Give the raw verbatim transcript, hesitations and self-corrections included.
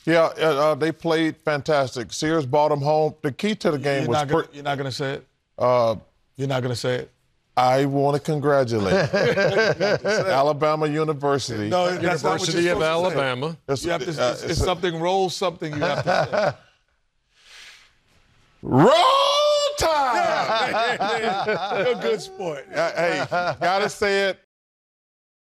Yeah, uh, they played fantastic. Sears brought them home. The key to the game you're was... Not gonna, you're not going to say it? Uh, you're not going to say it? I want to congratulate Alabama University. No, that's University of Alabama. It's, you have to, it's, uh, it's, it's something, roll something you have to say. Roll time! Yeah, you're a good sport. Uh, hey, gotta say it.